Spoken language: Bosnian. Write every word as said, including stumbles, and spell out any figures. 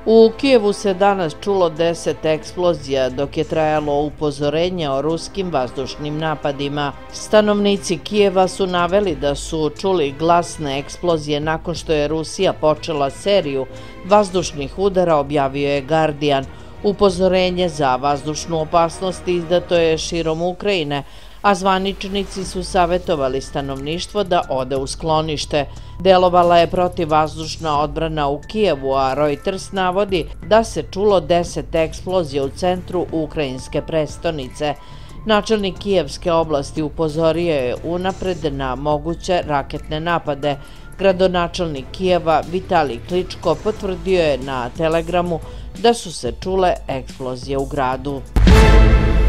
U Kijevu se danas čulo deset eksplozija dok je trajalo upozorenje o ruskim vazdušnim napadima. Stanovnici Kijeva su naveli da su čuli glasne eksplozije nakon što je Rusija počela seriju vazdušnih udara, objavio je Guardian. Upozorenje za vazdušnu opasnost izdato je širom Ukrajine, a zvaničnici su savjetovali stanovništvo da ode u sklonište. Delovala je protivvazdušna odbrana u Kijevu, a Reuters navodi da se čulo deset eksplozija u centru ukrajinske prestonice. Načelnik Kijevske oblasti upozorio je unapred na moguće raketne napade. Gradonačelnik Kijeva Vitalij Kličko potvrdio je na Telegramu da su se čule eksplozije u gradu.